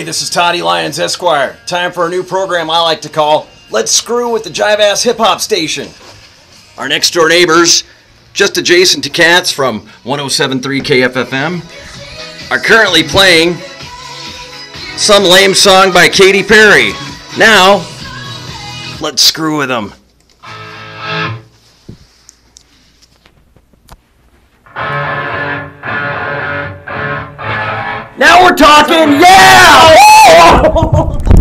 this is Todd Lyons, Esquire. Time for a new program I like to call Let's Screw with the Jive-Ass Hip-Hop Station. Our next-door neighbors, just adjacent to KATS from 107.3 KFFM, are currently playing some lame song by Katy Perry. Now, let's screw with them. Now we're talking, yeah!